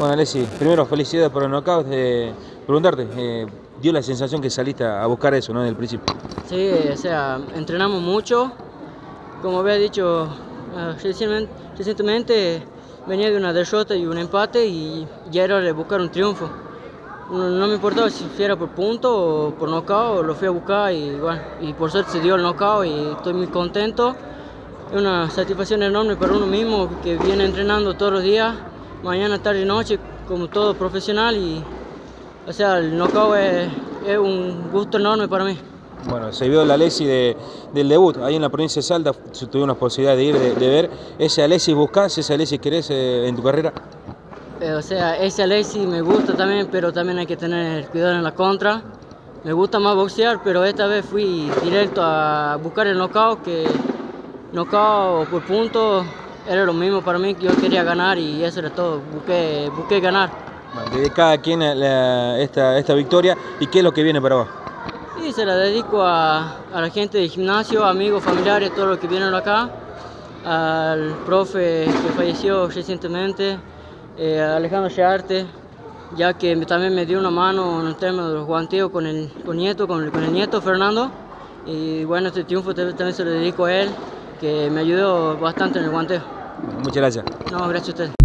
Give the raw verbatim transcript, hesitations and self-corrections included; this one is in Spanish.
Bueno, Alessi, primero felicidades por el knockout. Eh, preguntarte, eh, dio la sensación que saliste a buscar eso, ¿no? En el principio. Sí, o sea, entrenamos mucho. Como había dicho uh, recientemente, recientemente, venía de una derrota y un empate y ya era hora de buscar un triunfo. No, no me importaba si era por punto o por knockout, lo fui a buscar y bueno, y por suerte se dio el knockout y estoy muy contento. Es una satisfacción enorme para uno mismo que viene entrenando todos los días, mañana, tarde y noche, como todo profesional y, o sea, el knockout es, es un gusto enorme para mí. Bueno, se vio el Alessi de, del debut, ahí en la provincia de Salta, tuvimos la posibilidad de ir, de, de ver. ¿Ese Alessi buscás, ese Alessi querés eh, en tu carrera? Eh, o sea, ese Alessi me gusta también, pero también hay que tener cuidado en la contra. Me gusta más boxear, pero esta vez fui directo a buscar el knockout, que knockout por puntos era lo mismo para mí, que yo quería ganar y eso era todo, busqué, busqué ganar. Bueno, de cada quien la, esta, esta victoria, ¿y qué es lo que viene para vos? Y se la dedico a, a la gente del gimnasio, amigos, familiares, todos los que vienen acá, al profe que falleció recientemente, eh, Alejandro Shearte, ya que también me dio una mano en el tema de los guanteos con el, con nieto, con el, con el nieto Fernando. Y bueno, este triunfo también se lo dedico a él, que me ayudó bastante en el guanteo. Muchas gracias. No, gracias a ustedes.